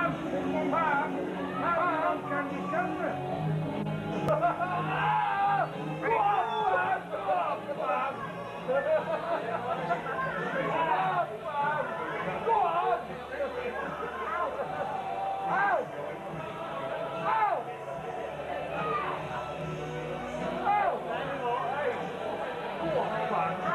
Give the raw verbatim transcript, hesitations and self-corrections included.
Pam, Pam, can you come there? Go on, Pam! Go on, Pam! Go on! Ow! Ow! Ow! Go on, Pam!